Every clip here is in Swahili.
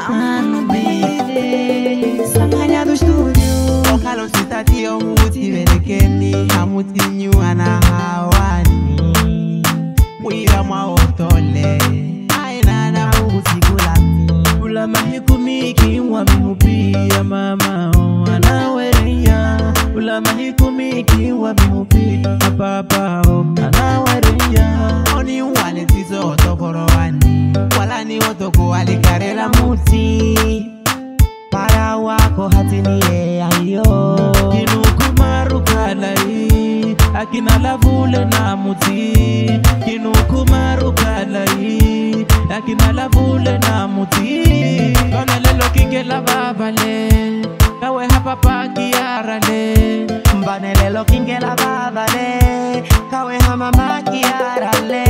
Ambide Sanganya do studio Okalo sitati omuti verekeni Hamuti nyuana hawani Mwira maotole Aina na usikulati Ula mahikumiki wamihupia mama anawereya Ula mahikumiki wamihupia papa anawereya Oni wale tizo otokorowani Walani otoko alikarela muti Para wako hatini ayo Kinukumaru kalai Akina lavule na muti Kinukumaru kalai Akina lavule na muti Banelelo kingela babale Kawe hapa pakiarale Banelelo kingela babale Kawe hama makiarale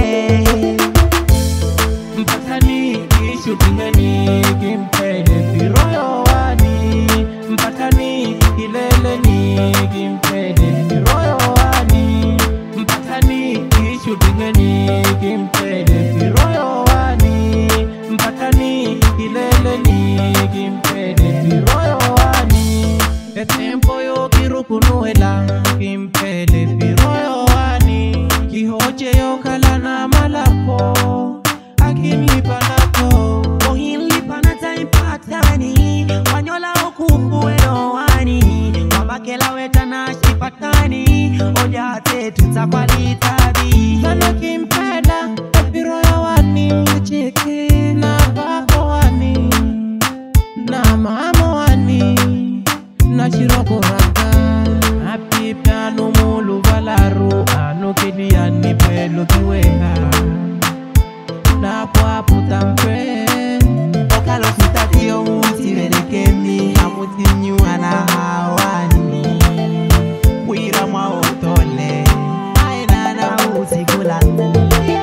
Mpatani ishutingani Kimpede piroyo wani Mpatani kileleni Kimpede piroyo wani Mpatani ishutingani Kimpede piroyo wani Mpatani kileleni Kimpede piroyo wani Etempo yo kirukunuela Kimpede piroyo wani Kihoche yo kalana malapo Akinlipa nato Ohinlipa nata impatani Wanyola okufu elowani Wabakela wetana shipatani Ojate tutakwalitabi Zalo kimpeda Epiroyo wani Cheke na bako wani Na mamo wani Na shiroko raka Apipe anu mulu valaru Anu kiliani pelo kiweka Na kwa putampe Okalo sitati omuti verekeni Hamuti nyuana hawani Mwira maotole Aina na usikulati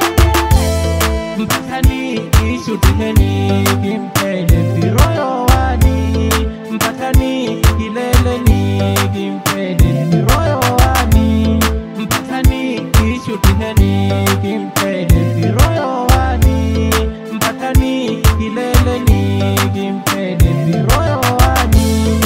Mpatani ishutingeni Kimpede piroyo wani Mpatani kileleni Kimpede piroyo wani Mpatani ishutingeni Kimpede piroyo wani Mpatani kileleni Kimpede piroyo wani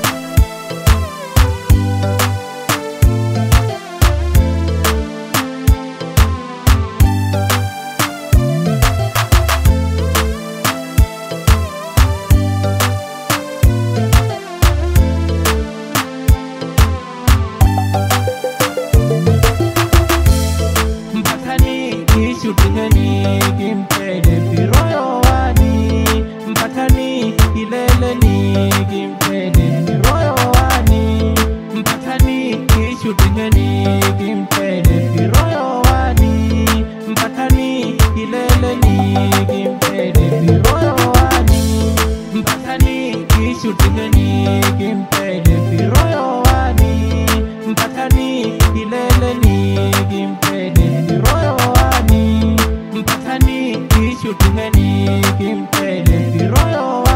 Ishutingeni Kimpede piroyo wani Mpatani kileleni Kimpede piroyo wani Mpatani ishutingeni Kimpede piroyo wani Mpatani kileleni Kimpede piroyo wani Mpatani ishutingeni Kimpede piroyo wani Mpatani kileleni Kimpede piroyo wani Mpatani ishutingeni Kimpede piroyo